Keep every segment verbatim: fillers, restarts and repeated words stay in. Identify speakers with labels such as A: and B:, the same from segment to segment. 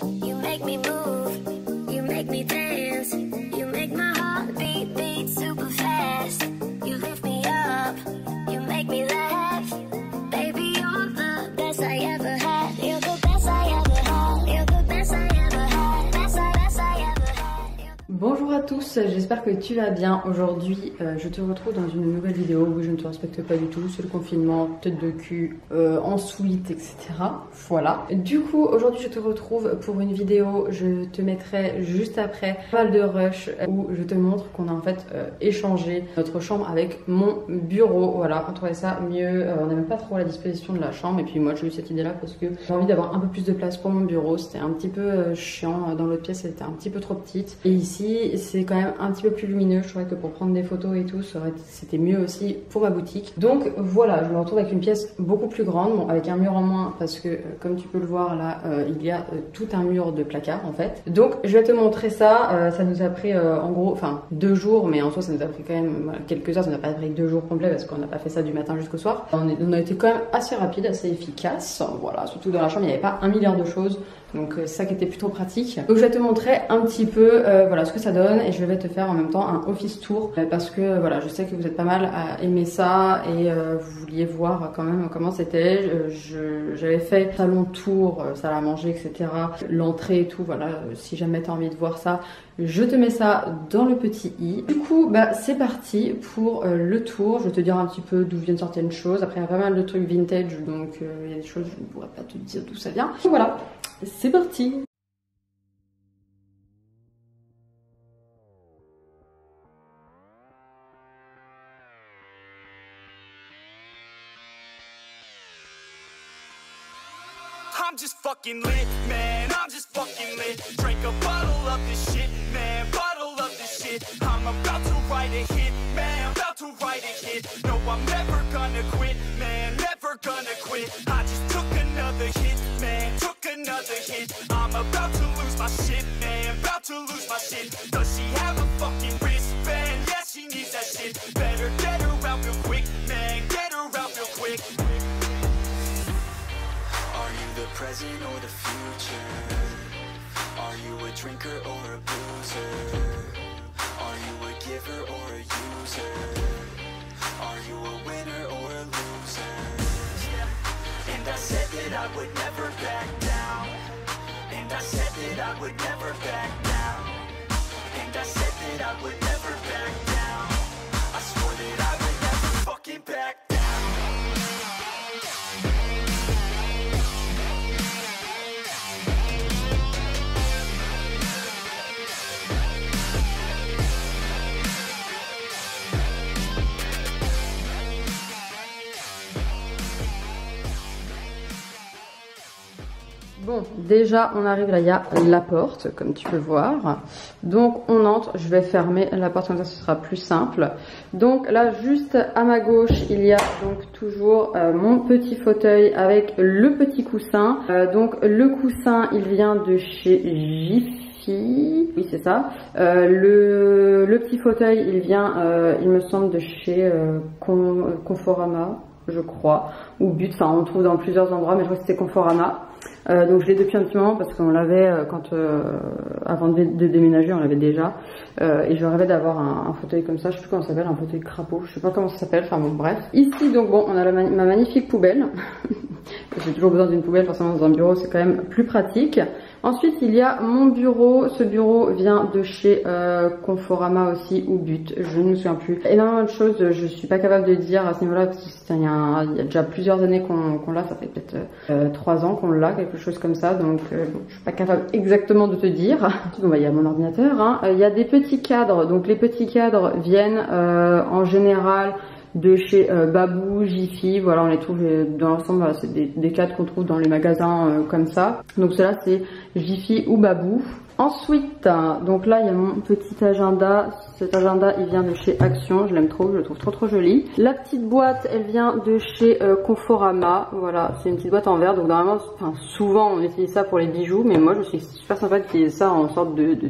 A: You make me move, you make me dance, you make my heart beat, beat super fast. You lift me up, you make me laugh. Baby, you're the best I ever had. You're the best I ever had. You're the best I ever had. Best I, best I ever had.
B: Bonjour à tous, j'espère que tu vas bien. Aujourd'hui, euh, je te retrouve dans une nouvelle vidéo où je ne te respecte pas du tout. C'est le confinement, tête de cul, euh, en suite, et cetera. Voilà. Du coup, aujourd'hui, je te retrouve pour une vidéo. Je te mettrai juste après pas mal de rush où je te montre qu'on a en fait euh, échangé notre chambre avec mon bureau. Voilà, on trouvait ça mieux. Euh, on n'aimait pas trop la disposition de la chambre. Et puis moi, j'ai eu cette idée-là parce que j'ai envie d'avoir un peu plus de place pour mon bureau. C'était un petit peu euh, chiant. Dans l'autre pièce, c'était un petit peu trop petite. Et ici, c'est quand même un petit peu plus lumineux. Je trouvais que pour prendre des photos et tout, c'était mieux aussi pour ma boutique. Donc voilà, je me retrouve avec une pièce beaucoup plus grande, bon, avec un mur en moins parce que euh, comme tu peux le voir là, euh, il y a euh, tout un mur de placard en fait. Donc je vais te montrer ça. Euh, ça nous a pris euh, en gros, enfin deux jours, mais en soi ça nous a pris quand même voilà, quelques heures. Ça nous a pas pris deux jours complets parce qu'on n'a pas fait ça du matin jusqu'au soir. On, est, on a été quand même assez rapide, assez efficace. Voilà, surtout dans la chambre, il n'y avait pas un milliard de choses. Donc c'est ça qui était plutôt pratique. Donc je vais te montrer un petit peu euh, voilà ce que ça donne et je vais te faire en même temps un office tour euh, parce que euh, voilà, je sais que vous êtes pas mal à aimer ça et euh, vous vouliez voir quand même comment c'était. J'avais fait salon tour, euh, salle à manger, et cetera. L'entrée et tout, voilà, euh, si jamais tu as envie de voir ça, je te mets ça dans le petit i. Du coup, bah c'est parti pour euh, le tour. Je vais te dire un petit peu d'où viennent certaines choses. Après, il y a pas mal de trucs vintage, donc euh, il y a des choses, je ne pourrais pas te dire d'où ça vient. Donc voilà, c'est parti.
C: I'm just fucking lit, man, I'm just fucking lit. Drink a bottle of this shit, man, bottle of this shit. I'm about to write a hit, man, about to write a hit. No, I'm never gonna quit, man, never gonna quit. I just took another hit, man, took another hit. I'm about to lose my shit, man, about to lose my shit. Does she have a fucking wristband? Yeah, she needs that shit. Better get her out real quick, man, get her out real quick. Are you the present or the future? Are you a drinker or a boozer? Are you a giver or a user? Are you a winner or a loser? Yeah. And I said that I would never back down. And I said that I would never back down. And I said that I would never back down. I swore that I would never fucking back down.
B: Bon, déjà on arrive là, il y a la porte comme tu peux voir. Donc on entre, je vais fermer la porte comme ça ce sera plus simple. Donc là juste à ma gauche il y a donc toujours euh, mon petit fauteuil avec le petit coussin. Euh, donc le coussin il vient de chez Jiffy. Oui c'est ça. Euh, le, le petit fauteuil il vient euh, il me semble de chez euh, Con, Conforama je crois. Ou But, enfin on le trouve dans plusieurs endroits mais je crois que c'était Conforama. Euh, donc je l'ai depuis un petit moment parce qu'on l'avait euh, quand euh, avant de, de déménager on l'avait déjà euh, et je rêvais d'avoir un, un fauteuil comme ça, je sais plus comment ça s'appelle, un fauteuil crapaud, je sais pas comment ça s'appelle, enfin bon bref. Ici donc bon on a la, ma magnifique poubelle. J'ai toujours besoin d'une poubelle forcément dans un bureau, c'est quand même plus pratique. Ensuite il y a mon bureau, ce bureau vient de chez euh, Conforama aussi ou But, je ne me souviens plus. Énormément de choses, je suis pas capable de dire à ce niveau là parce qu'il y, y a déjà plusieurs années qu'on qu'on l'a, ça fait peut-être euh, trois ans qu'on l'a, quelque chose comme ça, donc euh, bon, je suis pas capable exactement de te dire. Bon, bah, il y a mon ordinateur, hein. Euh, il y a des petits cadres, donc les petits cadres viennent euh, en général de chez euh, Babou, Jiffy, voilà on les trouve euh, dans l'ensemble, voilà, c'est des, des cadres qu'on trouve dans les magasins euh, comme ça. Donc cela c'est Jiffy ou Babou. Ensuite, donc là il y a mon petit agenda. Cet agenda il vient de chez Action, je l'aime trop, je le trouve trop trop joli. La petite boîte elle vient de chez euh, Conforama, voilà c'est une petite boîte en verre. Donc normalement, enfin, souvent on utilise ça pour les bijoux, mais moi je suis super sympa d'utiliser ça en sorte de, de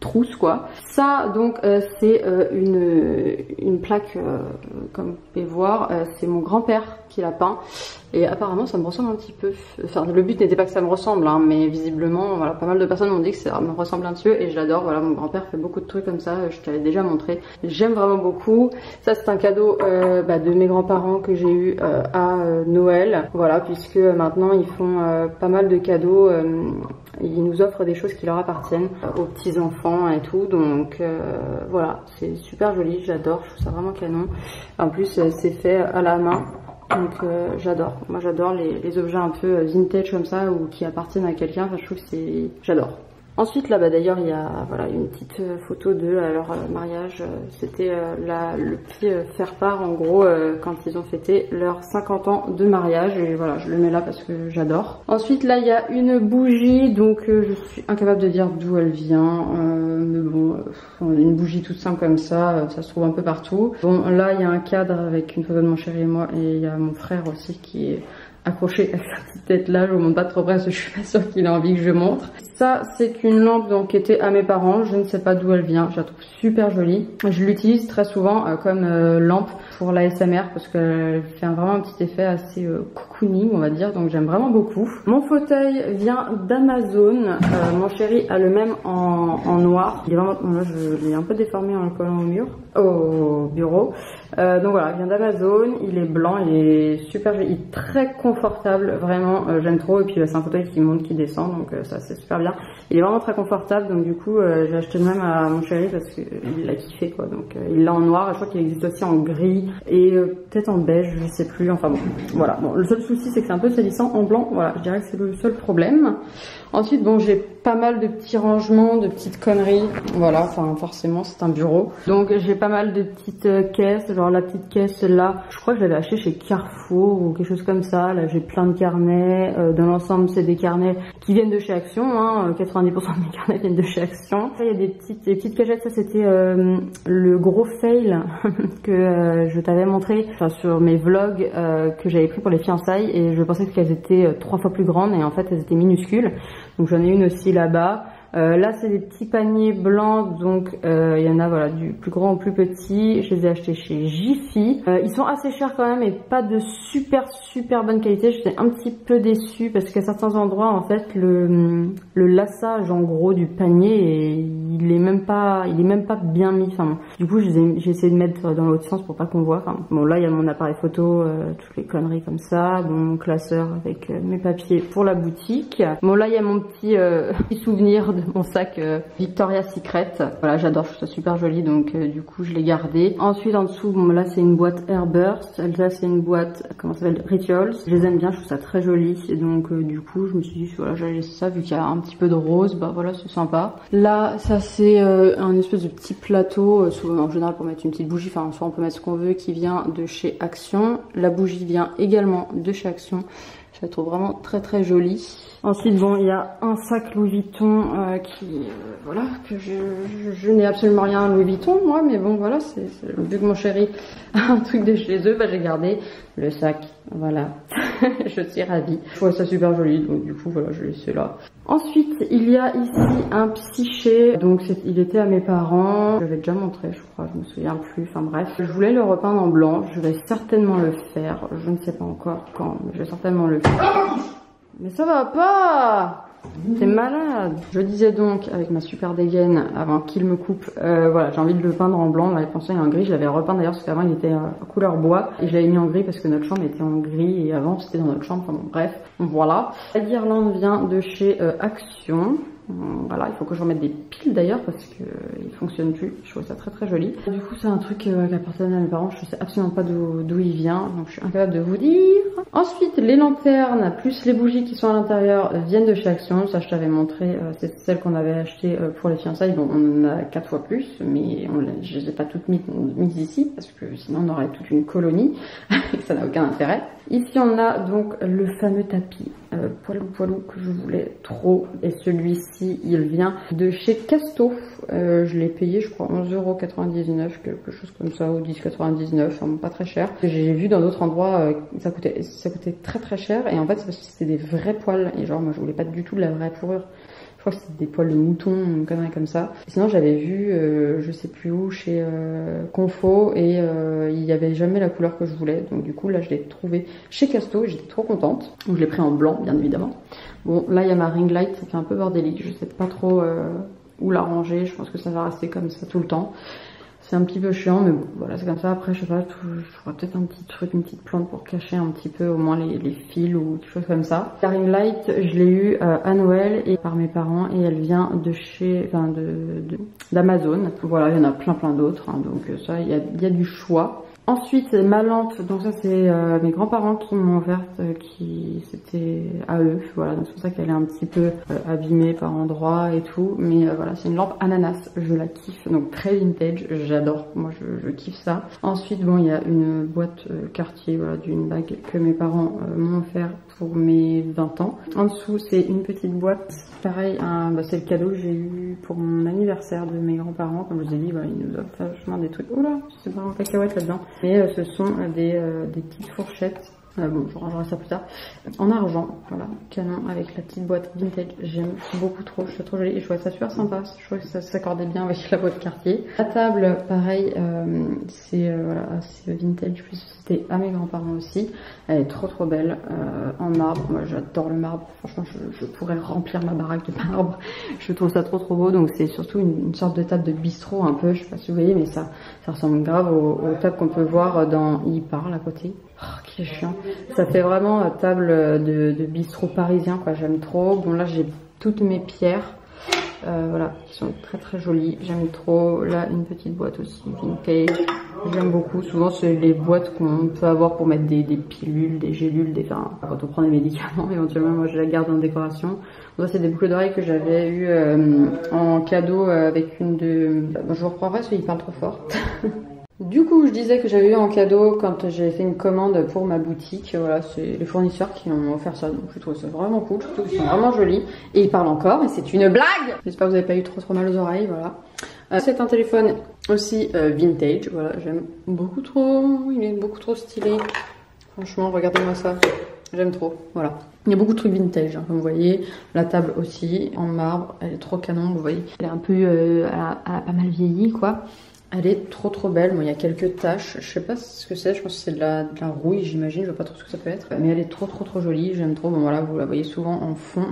B: trousse quoi. Ça donc euh, c'est euh, une, une plaque euh, comme vous pouvez voir, euh, c'est mon grand-père qui l'a peint et apparemment ça me ressemble un petit peu. Enfin le but n'était pas que ça me ressemble hein, mais visiblement voilà, pas mal de personnes m'ont dit que ça me ressemble un petit peu et je l'adore. Voilà, mon grand-père fait beaucoup de trucs comme ça, je t'avais déjà montré, j'aime vraiment beaucoup. Ça c'est un cadeau euh, bah, de mes grands-parents que j'ai eu euh, à euh, Noël, voilà, puisque maintenant ils font euh, pas mal de cadeaux, euh, ils nous offrent des choses qui leur appartiennent euh, aux petits enfants et tout, donc euh, voilà, c'est super joli, j'adore, je trouve ça vraiment canon. En plus euh, c'est fait à la main. Donc euh, j'adore, moi j'adore les, les objets un peu vintage comme ça ou qui appartiennent à quelqu'un, enfin, je trouve que c'est, j'adore. Ensuite là bah d'ailleurs il y a voilà une petite photo de leur euh, mariage, c'était euh, la, le petit euh, faire-part en gros euh, quand ils ont fêté leurs cinquante ans de mariage et voilà je le mets là parce que j'adore. Ensuite là il y a une bougie, donc euh, je suis incapable de dire d'où elle vient, euh, mais bon euh, une bougie toute simple comme ça, euh, ça se trouve un peu partout. Bon là il y a un cadre avec une photo de mon chéri et moi et il y a mon frère aussi qui est accroché à sa petite tête là, je vous montre pas trop près parce que je suis pas sûre qu'il a envie que je montre. Ça c'est une lampe donc qui était à mes parents, je ne sais pas d'où elle vient, je la trouve super jolie. Je l'utilise très souvent euh, comme euh, lampe pour l'A S M R parce qu'elle fait un, vraiment un petit effet assez euh, cocooning on va dire, donc j'aime vraiment beaucoup. Mon fauteuil vient d'Amazon, euh, mon chéri a le même en, en noir, il est vraiment, bon, là je l'ai un peu déformé en le collant au mur, au bureau. Euh, donc voilà, il vient d'Amazon, il est blanc, il est super joli, il est très confortable, vraiment euh, j'aime trop, et puis euh, c'est un fauteuil qui monte, qui descend, donc euh, ça c'est super bien. Il est vraiment très confortable, donc du coup euh, j'ai acheté le même à mon chéri parce qu'il l'a kiffé quoi, donc euh, il l'a en noir, et je crois qu'il existe aussi en gris, et euh, peut-être en beige, je sais plus, enfin bon, voilà. Bon, le seul souci c'est que c'est un peu salissant en blanc, voilà, je dirais que c'est le seul problème. Ensuite bon j'ai pas mal de petits rangements, de petites conneries, voilà, enfin forcément c'est un bureau. Donc j'ai pas mal de petites euh, caisses, genre la petite caisse là, je crois que je l'avais acheté chez Carrefour ou quelque chose comme ça. Là j'ai plein de carnets, euh, dans l'ensemble c'est des carnets qui viennent de chez Action, hein, quatre-vingt-dix pour cent de mes carnets viennent de chez Action. Il y a des petites, des petites cachettes, ça c'était euh, le gros fail que euh, je t'avais montré enfin, sur mes vlogs euh, que j'avais pris pour les fiançailles et je pensais qu'elles étaient euh, trois fois plus grandes et en fait elles étaient minuscules. Donc j'en ai une aussi là-bas. Euh, là c'est des petits paniers blancs, donc euh, il y en a voilà du plus grand au plus petit. Je les ai achetés chez Jiffy. Euh, ils sont assez chers quand même et pas de super super bonne qualité. J'étais un petit peu déçue parce qu'à certains endroits en fait le, le lassage en gros du panier et il est même pas il est même pas bien mis. Enfin, du coup j'ai essayé de mettre dans l'autre sens pour pas qu'on voit. Enfin, bon là il y a mon appareil photo, euh, toutes les conneries comme ça. Bon, mon classeur avec euh, mes papiers pour la boutique. Bon là il y a mon petit, euh, petit souvenir de mon sac euh, Victoria's Secret. Voilà, j'adore, je trouve ça super joli, donc euh, du coup je l'ai gardé. Ensuite en dessous, bon là c'est une boîte Airburst, là c'est une boîte, comment ça s'appelle, Rituals. Je les aime bien, je trouve ça très joli, et donc euh, du coup je me suis dit voilà j'allais laisser ça vu qu'il y a un petit peu de rose, bah voilà c'est sympa. Là ça c'est euh, un espèce de petit plateau, euh, souvent en général pour mettre une petite bougie, enfin soit on peut mettre ce qu'on veut, qui vient de chez Action. La bougie vient également de chez Action. Je la trouve vraiment très très jolie. Ensuite, bon, il y a un sac Louis Vuitton euh, qui, euh, voilà, que je, je, je n'ai absolument rien à Louis Vuitton, moi, mais bon, voilà, c'est vu que mon chéri a un truc de chez eux, bah, j'ai gardé le sac, voilà. Je suis ravie. Je trouve ça super joli, donc du coup, voilà, je l'ai laissé là. Ensuite, il y a ici un psyché, donc il était à mes parents, je l'avais déjà montré, je crois, je me souviens plus, enfin bref. Je voulais le repeindre en blanc, je vais certainement le faire, je ne sais pas encore quand, mais je vais certainement le faire. Mais ça va pas! T'es malade! Je disais donc avec ma super dégaine avant qu'il me coupe, euh, voilà, j'ai envie de le peindre en blanc, on avait pensé en gris, je l'avais repeint d'ailleurs parce qu'avant il était en couleur bois et je l'avais mis en gris parce que notre chambre était en gris et avant c'était dans notre chambre, enfin bon bref, voilà. La guirlande vient de chez euh, Action. Voilà, il faut que je remette des piles d'ailleurs parce que euh, ils fonctionnent plus. Je trouve ça très très joli. Du coup, c'est un truc euh, qui appartenait à mes parents. Je sais absolument pas d'où il vient, donc je suis incapable de vous dire. Ensuite, les lanternes plus les bougies qui sont à l'intérieur euh, viennent de chez Action. Ça, je t'avais montré. Euh, c'est celle qu'on avait achetée euh, pour les fiançailles. Bon, on en a quatre fois plus, mais on je les ai pas toutes mises, mises ici parce que sinon on aurait toute une colonie. Ça n'a aucun intérêt. Ici, on a donc le fameux tapis euh, poilou poilou que je voulais trop, et celui-ci il vient de chez Casto. Euh, je l'ai payé je crois onze euros quatre-vingt-dix-neuf, quelque chose comme ça, ou dix quatre-vingt-dix-neuf, enfin, pas très cher. J'ai vu dans d'autres endroits euh, ça coûtait ça coûtait très très cher, et en fait c'est parce que c'était des vrais poils et genre moi je voulais pas du tout de la vraie fourrure. crois que c'était des poils de mouton, une connerie comme ça. Et sinon j'avais vu, euh, je sais plus où, chez euh, Confo, et euh, il n'y avait jamais la couleur que je voulais. Donc du coup là je l'ai trouvé chez Casto et j'étais trop contente. Donc je l'ai pris en blanc bien évidemment. Bon là il y a ma ring light, ça fait un peu bordélique, je sais pas trop euh, où la ranger, je pense que ça va rester comme ça tout le temps. C'est un petit peu chiant, mais bon, voilà, c'est comme ça. Après, je sais pas, je ferai peut-être un petit truc, une petite plante pour cacher un petit peu au moins les, les fils ou quelque chose comme ça. La ring light, je l'ai eu euh, à Noël et par mes parents, et elle vient de chez, enfin de d'Amazon. Voilà, il y en a plein plein d'autres, hein, donc ça, il y a, il y a du choix. Ensuite, ma lampe, donc ça c'est euh, mes grands-parents qui m'ont offerte, euh, qui c'était à eux, voilà, donc c'est pour ça qu'elle est un petit peu euh, abîmée par endroits et tout, mais euh, voilà, c'est une lampe ananas, je la kiffe, donc très vintage, j'adore, moi je, je kiffe ça. Ensuite, bon, il y a une boîte euh, Cartier, voilà, d'une bague que mes parents euh, m'ont offert pour mes vingt ans. En dessous, c'est une petite boîte, pareil, un, bah, c'est le cadeau que j'ai eu pour mon anniversaire de mes grands-parents, comme je vous ai dit, voilà, ils nous offrent vachement des trucs, oula, c'est pas un cacahuète là-dedans. Mais euh, ce sont euh, des, euh, des petites fourchettes, euh, bon je rangerai ça plus tard, en argent, voilà, canon avec la petite boîte vintage, j'aime beaucoup trop, je trouve trop jolie et je trouvais ça super sympa, je trouvais que ça s'accordait bien avec la boîte Cartier. La table, pareil, euh, c'est euh, voilà, assez vintage, puis c'était à mes grands-parents aussi, elle est trop trop belle, euh, en marbre, moi j'adore le marbre, franchement je, je pourrais remplir ma baraque de marbre, je trouve ça trop trop beau, donc c'est surtout une, une sorte de table de bistrot un peu, je sais pas si vous voyez, mais ça, ça ressemble grave aux, aux tables qu'on peut voir dans Il parle à côté. Oh, qui est chiant. Ça fait vraiment euh, table de, de bistrot parisien, quoi. J'aime trop. Bon, là, j'ai toutes mes pierres. Euh, voilà, qui sont très très jolies. J'aime trop. Là, une petite boîte aussi, vintage. J'aime beaucoup. Souvent, c'est les boîtes qu'on peut avoir pour mettre des, des pilules, des gélules, des, enfin, quand on prend des médicaments, éventuellement, moi, je la garde en décoration. Ça, c'est des boucles d'oreilles que j'avais eu euh, en cadeau avec une de... Bon, je vous reprendrai, celui-là, il parle trop fort. Du coup, je disais que j'avais eu en cadeau quand j'ai fait une commande pour ma boutique. Voilà, c'est les fournisseurs qui m'ont offert ça. Donc, je trouve ça vraiment cool. Je trouve qu'ils sont vraiment jolis. Et ils parlent encore, et c'est une blague! J'espère que vous n'avez pas eu trop trop mal aux oreilles, voilà. Euh, c'est un téléphone aussi euh, vintage. Voilà, j'aime beaucoup trop. Il est beaucoup trop stylé. Franchement, regardez-moi ça. J'aime trop, voilà. Il y a beaucoup de trucs vintage, hein, comme vous voyez. La table aussi, en marbre. Elle est trop canon, vous voyez. Elle est un peu... Euh, elle, a, elle a pas mal vieilli, quoi. Elle est trop trop belle. Bon, il y a quelques taches. Je sais pas ce que c'est. Je pense que c'est de la, de la rouille, j'imagine. Je vois pas trop ce que ça peut être. Mais elle est trop trop trop jolie. J'aime trop. Bon, voilà, vous la voyez souvent en fond.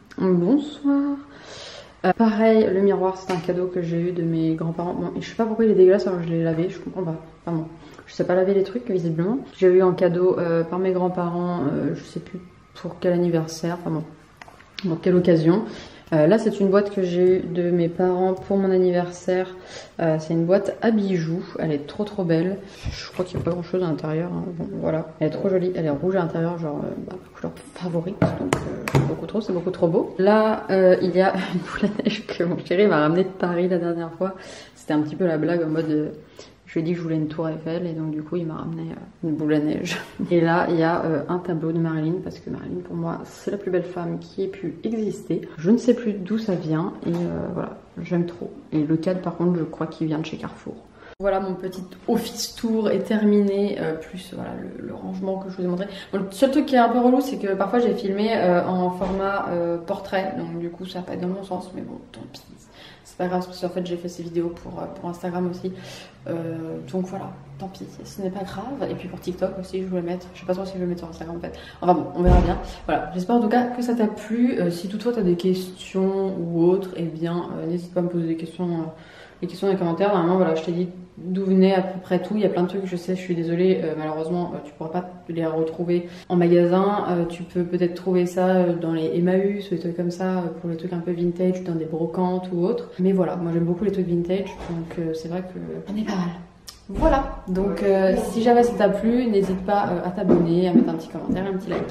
B: Bonsoir. Euh, pareil, le miroir, c'est un cadeau que j'ai eu de mes grands-parents. Bon, et je sais pas pourquoi il est dégueulasse alors que je l'ai lavé. Je comprends pas. Pardon. Je sais pas laver les trucs, visiblement. J'ai eu en cadeau euh, par mes grands-parents. Euh, je sais plus pour quel anniversaire. Enfin bon, pour quelle occasion. Euh, là, c'est une boîte que j'ai eue de mes parents pour mon anniversaire. Euh, c'est une boîte à bijoux. Elle est trop trop belle. Je crois qu'il n'y a pas grand chose à l'intérieur. Hein. Bon, voilà. Elle est trop jolie. Elle est rouge à l'intérieur, genre euh, bah, ma couleur favorite. Donc, euh, beaucoup trop. C'est beaucoup trop beau. Là, euh, il y a une boule à neige que mon chéri m'a ramenée de Paris la dernière fois. C'était un petit peu la blague en mode... Euh, Je lui ai dit que je voulais une tour Eiffel et donc du coup il m'a ramené une boule à neige. Et là il y a euh, un tableau de Marilyn parce que Marilyn pour moi c'est la plus belle femme qui ait pu exister. Je ne sais plus d'où ça vient et euh, voilà, j'aime trop. Et le cadre par contre je crois qu'il vient de chez Carrefour. Voilà, mon petit office tour est terminé, euh, plus voilà le, le rangement que je vous ai montré. Bon, le seul truc qui est un peu relou, c'est que parfois j'ai filmé euh, en format euh, portrait, donc du coup ça va pas être dans mon sens, mais bon, tant pis. C'est pas grave parce qu'en fait j'ai fait ces vidéos pour, pour Instagram aussi, euh, donc voilà, tant pis, ce n'est pas grave. Et puis pour TikTok aussi je voulais mettre, je sais pas trop si je vais le mettre sur Instagram en fait, enfin bon on verra bien. Voilà, j'espère en tout cas que ça t'a plu. Euh, si toutefois tu as des questions ou autres, eh bien euh, n'hésite pas à me poser des questions, euh, des questions dans les commentaires. Normalement voilà, je t'ai dit d'où venait à peu près tout, il y a plein de trucs, je sais, je suis désolée, euh, malheureusement euh, tu pourras pas les retrouver en magasin. Euh, tu peux peut-être trouver ça euh, dans les Emmaüs ou des trucs comme ça, euh, pour les trucs un peu vintage, dans des brocantes ou autres. Mais voilà, moi j'aime beaucoup les trucs vintage, donc euh, c'est vrai que on est pas mal. Voilà, donc euh, si jamais ça t'a plu, n'hésite pas euh, à t'abonner, à mettre un petit commentaire, un petit like.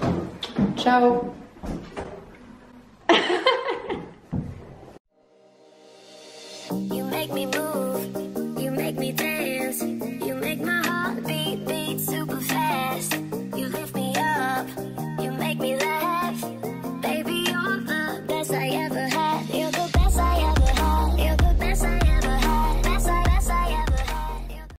B: Ciao.
A: You make me move, you make me dance, you make my heart beat, beat super fast.